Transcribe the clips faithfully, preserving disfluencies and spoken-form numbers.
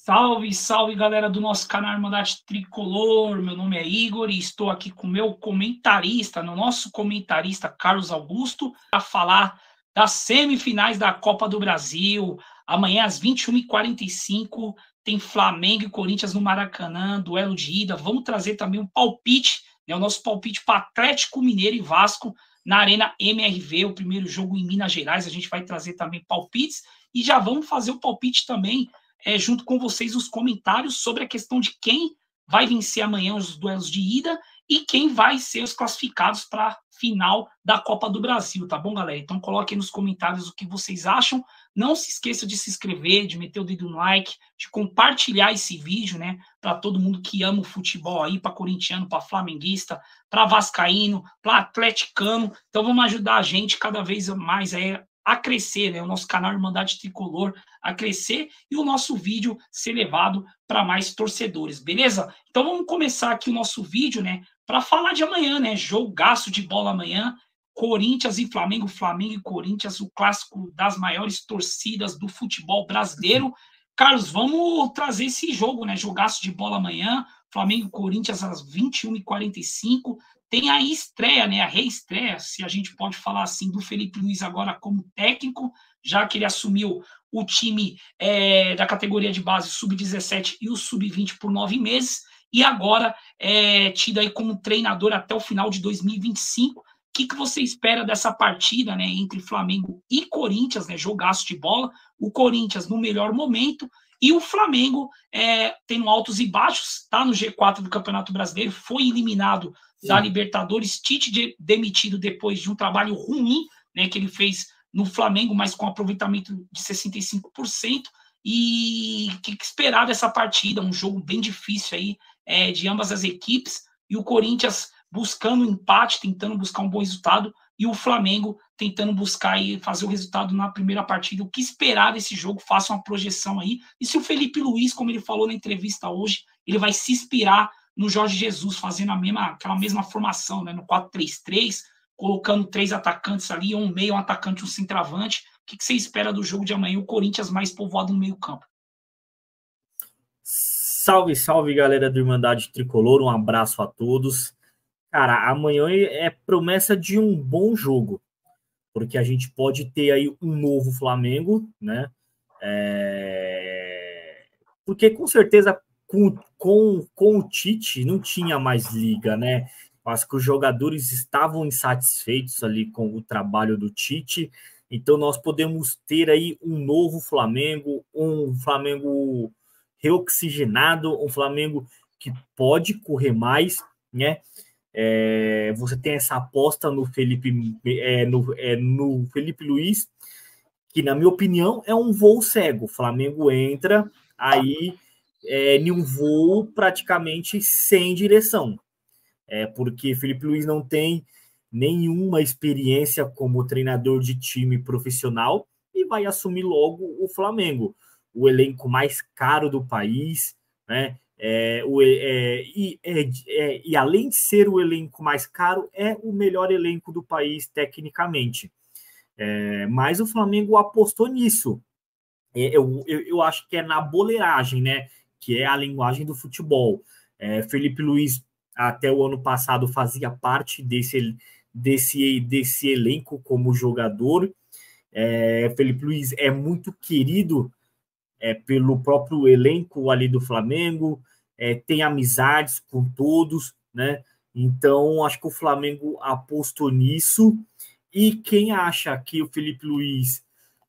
Salve, salve, galera do nosso canal Irmandade Tricolor. Meu nome é Igor e estou aqui com o meu comentarista, no nosso comentarista Carlos Augusto, para falar das semifinais da Copa do Brasil. Amanhã às vinte e uma e quarenta e cinco tem Flamengo e Corinthians no Maracanã, duelo de ida. Vamos trazer também um palpite, né, o nosso palpite para Atlético Mineiro e Vasco na Arena M R V, o primeiro jogo em Minas Gerais. A gente vai trazer também palpites e já vamos fazer o palpite também É, junto com vocês os comentários sobre a questão de quem vai vencer amanhã os duelos de ida e quem vai ser os classificados para a final da Copa do Brasil, tá bom, galera? Então coloquem nos comentários o que vocês acham. Não se esqueça de se inscrever, de meter o dedo no like, de compartilhar esse vídeo, né? Para todo mundo que ama o futebol aí, para corintiano, para flamenguista, para vascaíno, para atleticano. Então vamos ajudar a gente cada vez mais aí a crescer, né? O nosso canal Irmandade Tricolor a crescer e o nosso vídeo ser levado para mais torcedores, beleza? Então vamos começar aqui o nosso vídeo, né? Para falar de amanhã, né? Jogaço de bola amanhã, Corinthians e Flamengo, Flamengo e Corinthians, o clássico das maiores torcidas do futebol brasileiro. Carlos, vamos trazer esse jogo, né? Jogaço de bola amanhã, Flamengo e Corinthians às vinte e uma e quarenta e cinco. Tem a estreia, né, a reestreia, se a gente pode falar assim, do Felipe Luiz agora como técnico, já que ele assumiu o time é, da categoria de base sub dezessete e o sub vinte por nove meses, e agora é tido aí como treinador até o final de dois mil e vinte e cinco. O que, que você espera dessa partida, né, entre Flamengo e Corinthians, né, jogaço de bola, o Corinthians no melhor momento, e o Flamengo é, tendo altos e baixos, está no G quatro do Campeonato Brasileiro, foi eliminado da Libertadores, Tite de, demitido depois de um trabalho ruim, né, que ele fez no Flamengo, mas com aproveitamento de sessenta e cinco por cento, e o que, que esperar dessa partida, um jogo bem difícil aí, é, de ambas as equipes, e o Corinthians buscando um empate, tentando buscar um bom resultado, e o Flamengo tentando buscar e fazer o resultado na primeira partida. O que esperar desse jogo? Faça uma projeção aí, e se o Felipe Luiz, como ele falou na entrevista hoje, ele vai se inspirar no Jorge Jesus, fazendo a mesma, aquela mesma formação, né, no quatro três três, colocando três atacantes ali, um meio, um atacante, um centroavante. O que, que você espera do jogo de amanhã? O Corinthians mais povoado no meio campo. Salve, salve, galera do Irmandade Tricolor, um abraço a todos. Cara, amanhã é promessa de um bom jogo, porque a gente pode ter aí um novo Flamengo, né? É... Porque com certeza com, com, com o Tite não tinha mais liga, né? Acho que os jogadores estavam insatisfeitos ali com o trabalho do Tite, então nós podemos ter aí um novo Flamengo, um Flamengo reoxigenado, um Flamengo que pode correr mais, né? É, você tem essa aposta no Felipe, é, no, é, no Felipe Luiz, que, na minha opinião, é um voo cego. O Flamengo entra aí é, em um voo praticamente sem direção. É, porque Felipe Luiz não tem nenhuma experiência como treinador de time profissional e vai assumir logo o Flamengo, o elenco mais caro do país, né? É, o, é, e, é, é, e além de ser o elenco mais caro, é o melhor elenco do país tecnicamente. É, mas o Flamengo apostou nisso. É, eu, eu, eu acho que é na boleiragem, né? Que é a linguagem do futebol. É, Felipe Luiz, até o ano passado, fazia parte desse, desse, desse elenco como jogador. É, Felipe Luiz é muito querido É, pelo próprio elenco ali do Flamengo, é, tem amizades com todos, né? Então, acho que o Flamengo apostou nisso. E quem acha que o Felipe Luiz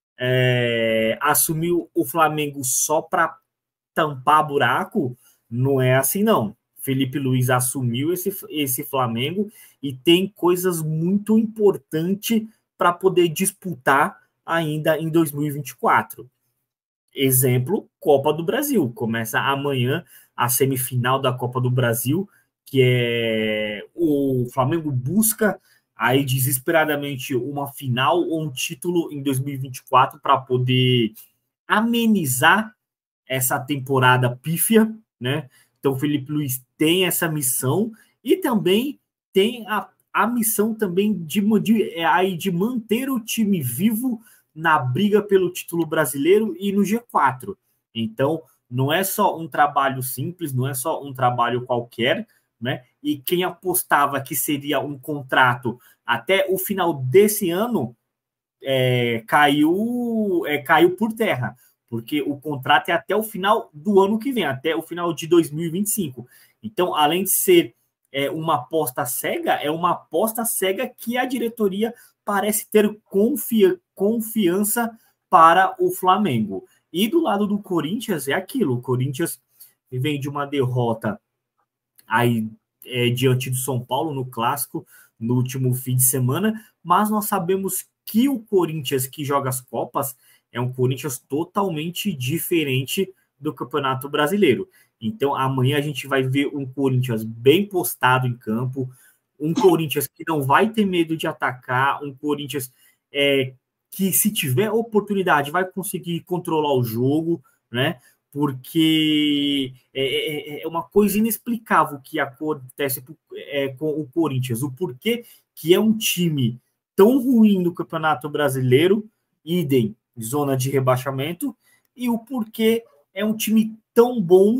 é, assumiu o Flamengo só para tampar buraco, não é assim, não. Felipe Luiz assumiu esse, esse Flamengo e tem coisas muito importantes para poder disputar ainda em dois mil e vinte e quatro. Exemplo, Copa do Brasil. Começa amanhã a semifinal da Copa do Brasil, que é o Flamengo busca aí desesperadamente uma final ou um título em dois mil e vinte e quatro para poder amenizar essa temporada pífia, né? Então o Felipe Luiz tem essa missão e também tem a, a missão também de, de, é, aí de manter o time vivo na briga pelo título brasileiro e no G quatro. Então, não é só um trabalho simples, não é só um trabalho qualquer, né? E quem apostava que seria um contrato até o final desse ano é, caiu, é, caiu por terra, porque o contrato é até o final do ano que vem, até o final de dois mil e vinte e cinco. Então, além de ser é, uma aposta cega, é uma aposta cega que a diretoria parece ter confia, confiança para o Flamengo. E do lado do Corinthians é aquilo, o Corinthians vem de uma derrota aí é, diante do São Paulo no Clássico, no último fim de semana, mas nós sabemos que o Corinthians que joga as Copas é um Corinthians totalmente diferente do Campeonato Brasileiro. Então amanhã a gente vai ver um Corinthians bem postado em campo, um Corinthians que não vai ter medo de atacar, um Corinthians é, que, se tiver oportunidade, vai conseguir controlar o jogo, né? Porque é, é uma coisa inexplicável que acontece é, com o Corinthians. O porquê que é um time tão ruim no Campeonato Brasileiro, idem, zona de rebaixamento, e o porquê é um time tão bom,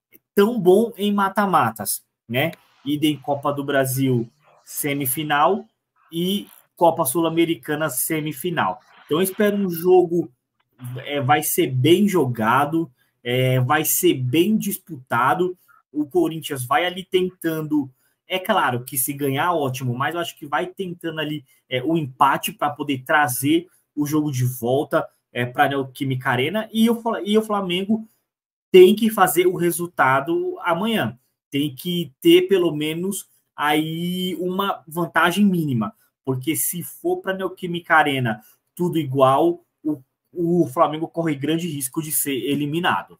tão bom em mata-matas, né? Idem Copa do Brasil semifinal e Copa Sul-Americana semifinal. Então eu espero um jogo, é, vai ser bem jogado, é, vai ser bem disputado. O Corinthians vai ali tentando, é claro que se ganhar, ótimo, mas eu acho que vai tentando ali é, o empate para poder trazer o jogo de volta é, para a Neoquímica Arena, e o, e o Flamengo tem que fazer o resultado amanhã. Tem que ter pelo menos aí uma vantagem mínima, porque se for para a Neoquímica Arena tudo igual, o, o Flamengo corre grande risco de ser eliminado.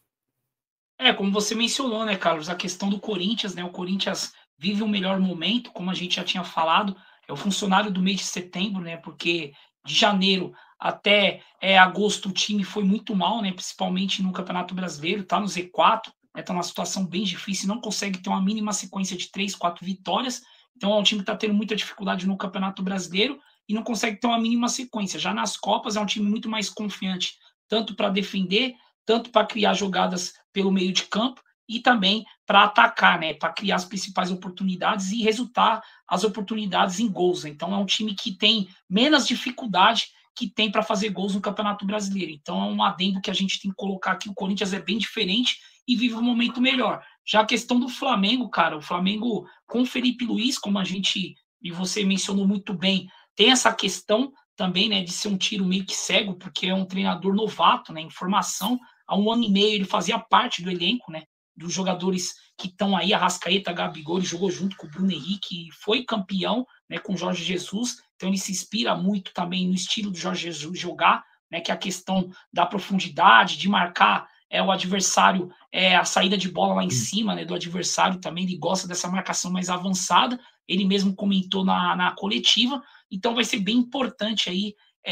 É, como você mencionou, né, Carlos, a questão do Corinthians, né? O Corinthians vive o melhor momento, como a gente já tinha falado, é o funcionário do mês de setembro, né? Porque de janeiro até é, agosto o time foi muito mal, né? Principalmente no Campeonato Brasileiro, tá no Z quatro, né, tá numa situação bem difícil, não consegue ter uma mínima sequência de três, quatro vitórias. Então é um time que está tendo muita dificuldade no Campeonato Brasileiro e não consegue ter uma mínima sequência. Já nas Copas é um time muito mais confiante, tanto para defender, tanto para criar jogadas pelo meio de campo e também para atacar, né, para criar as principais oportunidades e resultar as oportunidades em gols. Então é um time que tem menos dificuldade que tem para fazer gols no Campeonato Brasileiro. Então é um adendo que a gente tem que colocar aqui. O Corinthians é bem diferente e vive um momento melhor. Já a questão do Flamengo, cara, o Flamengo com o Felipe Luiz, como a gente e você mencionou muito bem, tem essa questão também, né, de ser um tiro meio que cego, porque é um treinador novato, né, em formação. Há um ano e meio ele fazia parte do elenco, né, dos jogadores que estão aí, Arrascaeta, Gabigol, ele jogou junto com o Bruno Henrique, foi campeão, né, com o Jorge Jesus, então ele se inspira muito também no estilo do Jorge Jesus jogar, né, que é a questão da profundidade, de marcar é, o adversário, é, a saída de bola lá em cima, né, do adversário também, ele gosta dessa marcação mais avançada, ele mesmo comentou na, na coletiva, então vai ser bem importante aí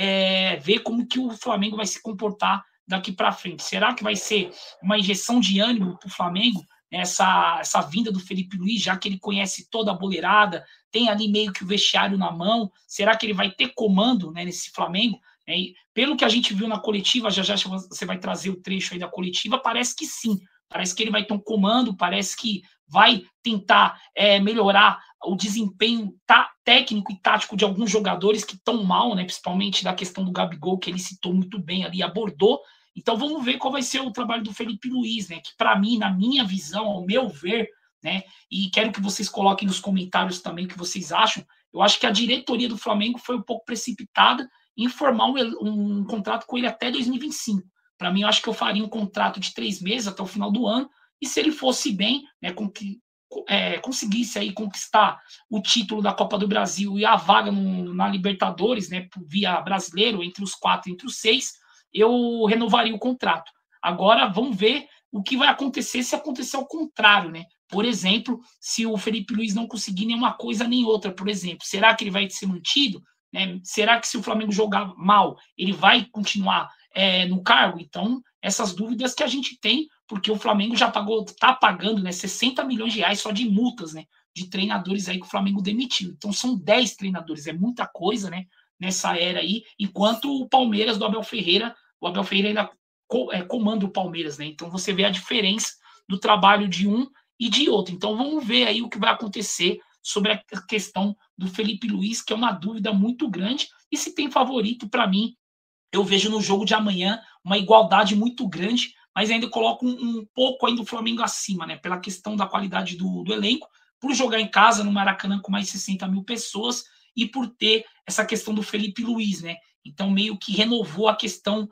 é, ver como que o Flamengo vai se comportar daqui para frente. Será que vai ser uma injeção de ânimo para o Flamengo, essa, essa vinda do Felipe Luiz, já que ele conhece toda a boleirada, tem ali meio que o vestiário na mão? Será que ele vai ter comando, né, nesse Flamengo? E pelo que a gente viu na coletiva, já já você vai trazer o trecho aí da coletiva, parece que sim. Parece que ele vai ter um comando, parece que vai tentar é, melhorar o desempenho tá, técnico e tático de alguns jogadores que estão mal, né, principalmente da questão do Gabigol, que ele citou muito bem ali, abordou. Então vamos ver qual vai ser o trabalho do Felipe Luiz, né, que para mim, na minha visão, ao meu ver, né, e quero que vocês coloquem nos comentários também o que vocês acham, eu acho que a diretoria do Flamengo foi um pouco precipitada em formar um, um contrato com ele até dois mil e vinte e cinco. Para mim, eu acho que eu faria um contrato de três meses até o final do ano, e se ele fosse bem, né, com que é, conseguisse aí conquistar o título da Copa do Brasil e a vaga no, na Libertadores, né, via brasileiro, entre os quatro, entre os seis, eu renovaria o contrato. Agora, vamos ver o que vai acontecer se acontecer ao contrário, né? Por exemplo, se o Felipe Luiz não conseguir nenhuma coisa nem outra, por exemplo, será que ele vai ser mantido? Né? Será que se o Flamengo jogar mal, ele vai continuar é, no cargo? Então, essas dúvidas que a gente tem, porque o Flamengo já pagou, está pagando, né, sessenta milhões de reais só de multas, né, de treinadores aí que o Flamengo demitiu. Então são dez treinadores, é muita coisa, né, nessa era aí, enquanto o Palmeiras do Abel Ferreira, o Abel Ferreira ainda co, é, comanda o Palmeiras, né? Então você vê a diferença do trabalho de um e de outro. Então vamos ver aí o que vai acontecer sobre a questão do Felipe Luiz, que é uma dúvida muito grande. E se tem favorito, para mim, eu vejo no jogo de amanhã uma igualdade muito grande, mas ainda coloco um, um pouco ainda o Flamengo acima, né? Pela questão da qualidade do, do elenco, por jogar em casa no Maracanã com mais de sessenta mil pessoas e por ter essa questão do Felipe Luiz, né? Então meio que renovou a questão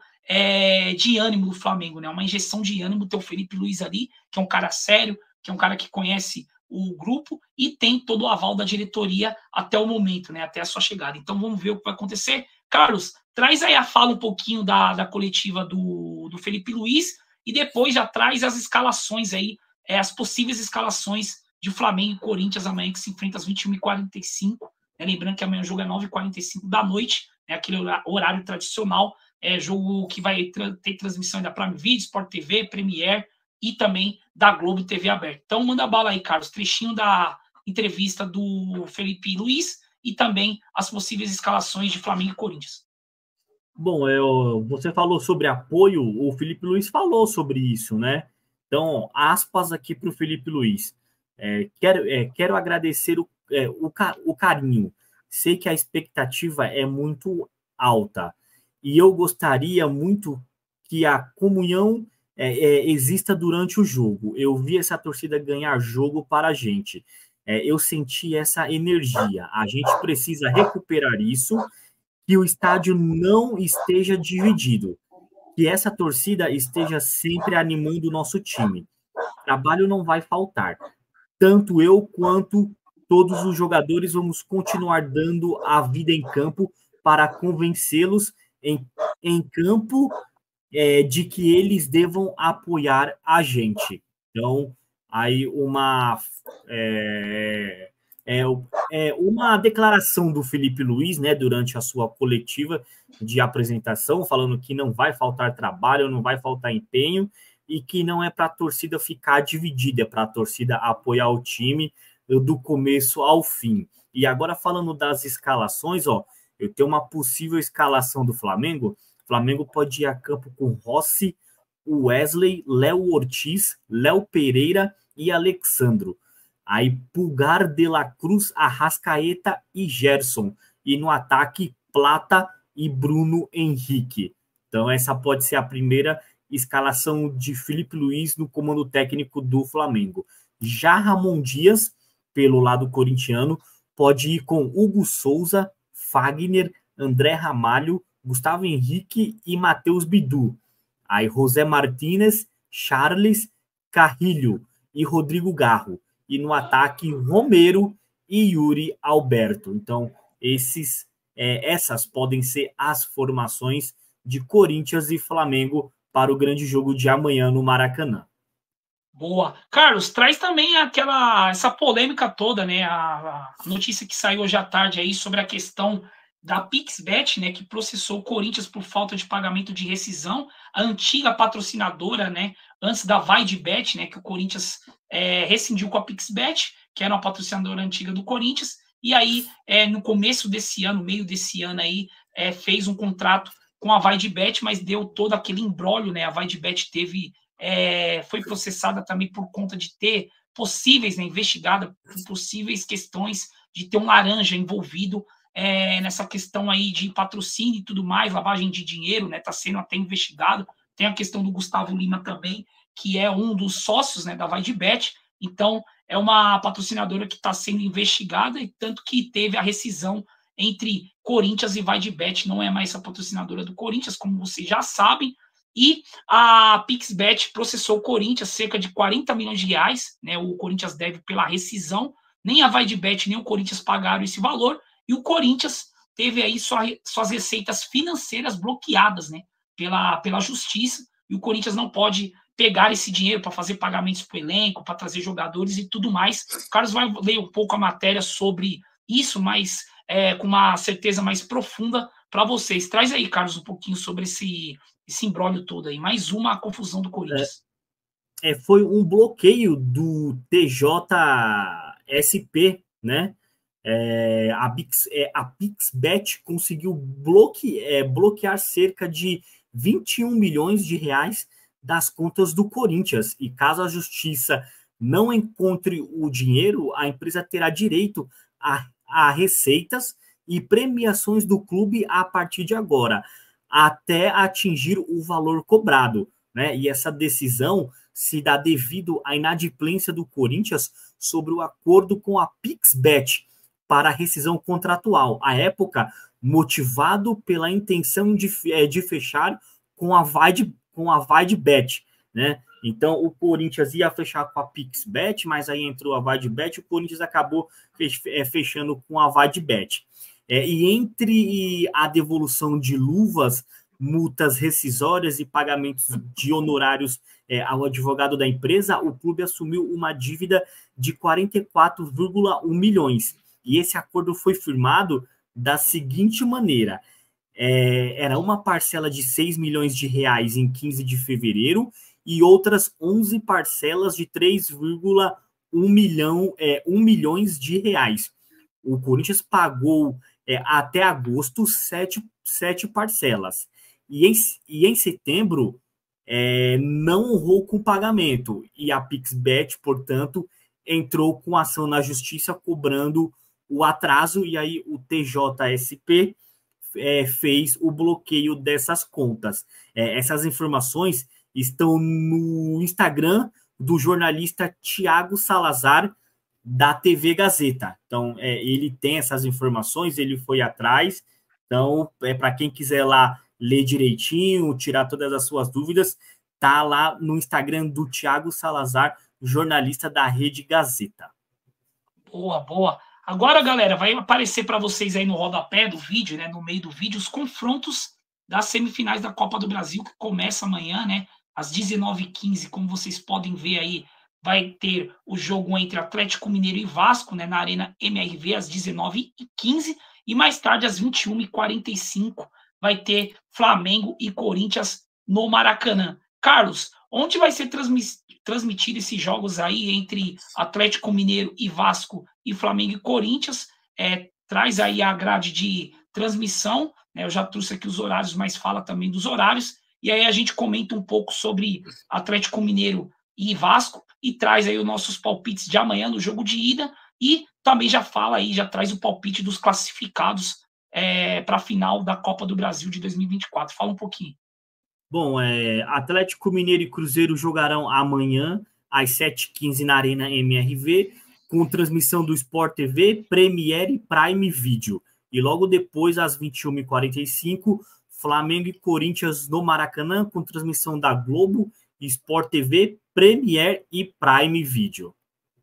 é, de ânimo do Flamengo, né? Uma injeção de ânimo ter o Felipe Luiz ali, que é um cara sério, que é um cara que conhece o grupo e tem todo o aval da diretoria até o momento, né? Até a sua chegada. Então vamos ver o que vai acontecer. Carlos, traz aí a fala um pouquinho da, da coletiva do, do Felipe Luiz e depois já traz as escalações aí, é, as possíveis escalações de Flamengo e Corinthians amanhã, que se enfrenta às vinte e uma e quarenta e cinco. Né? Lembrando que amanhã o jogo é nove e quarenta e cinco da noite, né? Aquele horário tradicional, é jogo que vai tra ter transmissão da Prime Video, Sport T V, Premiere e também da Globo T V aberta. Então manda bala aí, Carlos, trechinho da entrevista do Felipe Luiz e também as possíveis escalações de Flamengo e Corinthians. Bom, eu, você falou sobre apoio, o Felipe Luiz falou sobre isso, né? Então, aspas aqui para o Felipe Luiz. É, quero, é, quero agradecer o, é, o, o carinho. Sei que a expectativa é muito alta e eu gostaria muito que a comunhão é, é, exista durante o jogo. Eu vi essa torcida ganhar jogo para a gente. É, eu senti essa energia. A gente precisa recuperar isso, que o estádio não esteja dividido, que essa torcida esteja sempre animando o nosso time. Trabalho não vai faltar. Tanto eu quanto todos os jogadores vamos continuar dando a vida em campo para convencê-los em, em campo é, de que eles devam apoiar a gente. Então, aí uma é, é, é uma declaração do Felipe Luiz, né, durante a sua coletiva de apresentação, falando que não vai faltar trabalho, não vai faltar empenho e que não é para a torcida ficar dividida, é para a torcida apoiar o time do começo ao fim. E agora falando das escalações, ó, eu tenho uma possível escalação do Flamengo. O Flamengo pode ir a campo com Rossi, Wesley, Léo Ortiz, Léo Pereira e Alexandro. Aí Pulgar, De La Cruz, Arrascaeta e Gerson. E no ataque, Plata e Bruno Henrique. Então essa pode ser a primeira escalação de Felipe Luiz no comando técnico do Flamengo. Já Ramon Dias, pelo lado corintiano, pode ir com Hugo Souza, Fagner, André Ramalho, Gustavo Henrique e Matheus Bidu. Aí José Martínez, Charles, Carrilho e Rodrigo Garro. E no ataque, Romero e Yuri Alberto. Então, esses, é, essas podem ser as formações de Corinthians e Flamengo para o grande jogo de amanhã no Maracanã. Boa. Carlos, traz também aquela essa polêmica toda, né? A, a notícia que saiu hoje à tarde aí sobre a questão da Pixbet, né, que processou o Corinthians por falta de pagamento de rescisão, a antiga patrocinadora, né, antes da VaideBet, né, que o Corinthians é, rescindiu com a Pixbet, que era uma patrocinadora antiga do Corinthians, e aí, é, no começo desse ano, meio desse ano aí, é, fez um contrato com a VaideBet, mas deu todo aquele imbróglio, né, a VaideBet teve, é, foi processada também por conta de ter possíveis, né, investigada por possíveis questões de ter um laranja envolvido É, nessa questão aí de patrocínio e tudo mais, lavagem de dinheiro, né, tá sendo até investigado. Tem a questão do Gustavo Lima também, que é um dos sócios, né, da VaideBet. Então, é uma patrocinadora que está sendo investigada, e tanto que teve a rescisão entre Corinthians e VaideBet, não é mais a patrocinadora do Corinthians, como vocês já sabem. E a Pixbet processou o Corinthians cerca de quarenta milhões de reais, né, o Corinthians deve pela rescisão. Nem a VaideBet nem o Corinthians pagaram esse valor. E o Corinthians teve aí sua, suas receitas financeiras bloqueadas, né, pela, pela justiça, e o Corinthians não pode pegar esse dinheiro para fazer pagamentos para o elenco, para trazer jogadores e tudo mais. O Carlos vai ler um pouco a matéria sobre isso, mas é, com uma certeza mais profunda para vocês. Traz aí, Carlos, um pouquinho sobre esse, esse imbróglio todo aí. Mais uma confusão do Corinthians. É, é, foi um bloqueio do T J S P, né? É, a, Pix, é, a Pixbet conseguiu bloque, é, bloquear cerca de vinte e um milhões de reais das contas do Corinthians. E caso a justiça não encontre o dinheiro, a empresa terá direito a, a receitas e premiações do clube a partir de agora, até atingir o valor cobrado, né? E essa decisão se dá devido à inadimplência do Corinthians sobre o acordo com a Pixbet para a rescisão contratual, à época motivado pela intenção de, de fechar com a Vaid, com a Vaidbet, né? Então o Corinthians ia fechar com a Pixbet, mas aí entrou a Vaidbet, o Corinthians acabou fechando com a Vaidbet. É, e entre a devolução de luvas, multas rescisórias e pagamentos de honorários é, ao advogado da empresa, o clube assumiu uma dívida de quarenta e quatro vírgula um milhões. E esse acordo foi firmado da seguinte maneira: é, era uma parcela de seis milhões de reais em quinze de fevereiro e outras onze parcelas de três vírgula um milhão, é, um milhões de reais. O Corinthians pagou é, até agosto sete, sete parcelas. E em, e em setembro é, não honrou com o pagamento. E a Pixbet, portanto, entrou com ação na justiça cobrando o atraso, e aí o T J S P é, fez o bloqueio dessas contas. É, essas informações estão no Instagram do jornalista Tiago Salazar, da T V Gazeta. Então, é, ele tem essas informações, ele foi atrás. Então, é para quem quiser lá ler direitinho, tirar todas as suas dúvidas, tá lá no Instagram do Tiago Salazar, jornalista da Rede Gazeta. Boa, boa. Agora, galera, vai aparecer para vocês aí no rodapé do vídeo, né, no meio do vídeo, os confrontos das semifinais da Copa do Brasil, que começa amanhã, né, às dezenove e quinze, como vocês podem ver aí, vai ter o jogo entre Atlético Mineiro e Vasco, né, na Arena M R V, às dezenove e quinze, e mais tarde, às vinte e uma e quarenta e cinco, vai ter Flamengo e Corinthians no Maracanã. Carlos, onde vai ser transmitido esses jogos aí entre Atlético Mineiro e Vasco e Flamengo e Corinthians? É, traz aí a grade de transmissão, né, eu já trouxe aqui os horários, mas fala também dos horários, e aí a gente comenta um pouco sobre Atlético Mineiro e Vasco, e traz aí os nossos palpites de amanhã no jogo de ida, e também já fala aí, já traz o palpite dos classificados é, para a final da Copa do Brasil de dois mil e vinte e quatro. Fala um pouquinho. Bom, é, Atlético Mineiro e Cruzeiro jogarão amanhã, às sete e quinze, na Arena M R V, com transmissão do Sport T V, Premiere e Prime Video. E logo depois, às vinte e uma e quarenta e cinco, Flamengo e Corinthians no Maracanã, com transmissão da Globo, Sport T V, Premiere e Prime Video.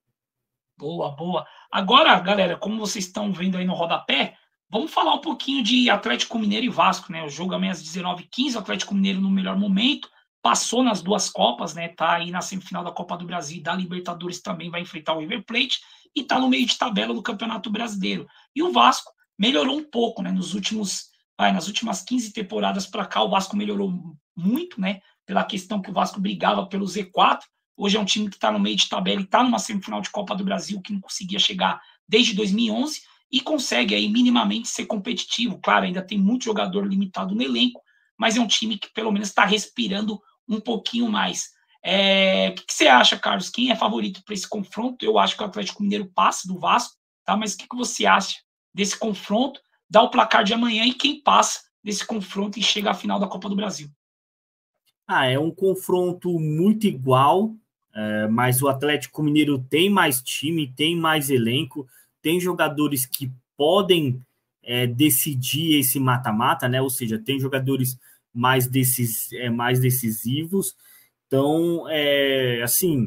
Boa, boa. Agora, galera, como vocês estão vendo aí no rodapé, vamos falar um pouquinho de Atlético Mineiro e Vasco, né? O jogo amanhã às dezenove e quinze, o Atlético Mineiro no melhor momento, passou nas duas Copas, né? Tá aí na semifinal da Copa do Brasil e da Libertadores, também vai enfrentar o River Plate e tá no meio de tabela do Campeonato Brasileiro. E o Vasco melhorou um pouco, né? Nos últimos, vai, nas últimas quinze temporadas para cá, o Vasco melhorou muito, né? Pela questão que o Vasco brigava pelo Z quatro. Hoje é um time que está no meio de tabela e está numa semifinal de Copa do Brasil, que não conseguia chegar desde dois mil e onze, e consegue aí minimamente ser competitivo. Claro, ainda tem muito jogador limitado no elenco, mas é um time que pelo menos está respirando um pouquinho mais. É... O que, que você acha, Carlos? Quem é favorito para esse confronto? Eu acho que o Atlético Mineiro passa do Vasco, tá? Mas o que, que você acha desse confronto? Dá o placar de amanhã e quem passa desse confronto e chega à final da Copa do Brasil? Ah, é um confronto muito igual, é, mas o Atlético Mineiro tem mais time, tem mais elenco, tem jogadores que podem é, decidir esse mata-mata, né? Ou seja, tem jogadores mais, decis, é, mais decisivos. Então, é, assim,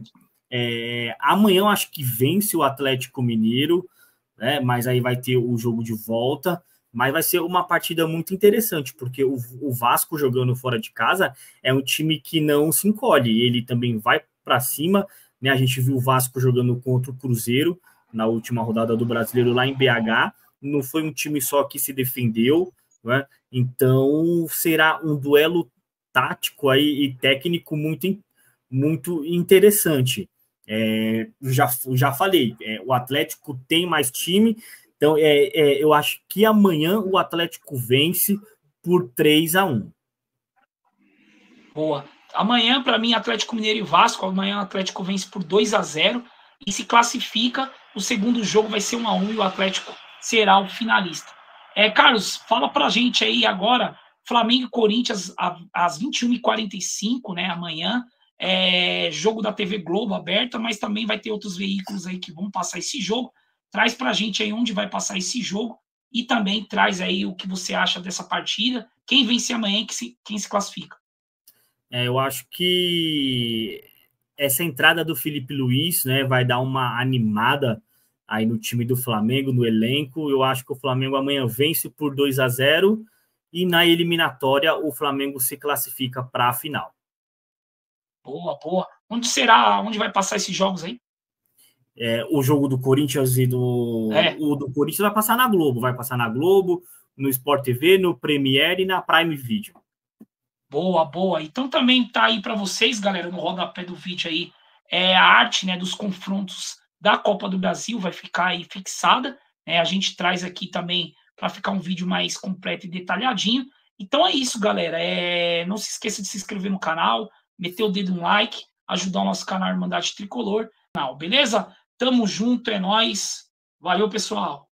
é, amanhã eu acho que vence o Atlético Mineiro, né? Mas aí vai ter o jogo de volta. Mas vai ser uma partida muito interessante, porque o, o Vasco jogando fora de casa é um time que não se encolhe, ele também vai para cima, né? A gente viu o Vasco jogando contra o Cruzeiro na última rodada do Brasileiro lá em B H, não foi um time só que se defendeu, né? Então será um duelo tático aí e técnico muito, muito interessante. É, já, já falei, é, o Atlético tem mais time. Então, é, é, eu acho que amanhã o Atlético vence por três a um. Boa. Amanhã, para mim, Atlético Mineiro e Vasco. Amanhã o Atlético vence por dois a zero e se classifica. O segundo jogo vai ser um a um e o Atlético será o finalista. É, Carlos, fala pra gente aí agora, Flamengo e Corinthians às vinte e uma e quarenta e cinco, né, amanhã, é, jogo da T V Globo aberta, mas também vai ter outros veículos aí que vão passar esse jogo. Traz pra gente aí onde vai passar esse jogo e também traz aí o que você acha dessa partida, quem vence amanhã e quem se, quem se classifica. É, eu acho que essa entrada do Felipe Luiz, né, vai dar uma animada aí no time do Flamengo, no elenco. Eu acho que o Flamengo amanhã vence por dois a zero e na eliminatória o Flamengo se classifica para a final. Boa, boa. Onde será, onde vai passar esses jogos aí? É, o jogo do Corinthians e do... É. O do Corinthians vai passar na Globo, vai passar na Globo, no Sport T V, no Premiere e na Prime Video. Boa, boa. Então também tá aí para vocês, galera, no rodapé do vídeo aí, é a arte, né, dos confrontos da Copa do Brasil vai ficar aí fixada, né? A gente traz aqui também para ficar um vídeo mais completo e detalhadinho. Então é isso, galera. É... Não se esqueça de se inscrever no canal, meter o dedo no like, ajudar o nosso canal Irmandade Tricolor, beleza? Tamo junto, é nóis. Valeu, pessoal.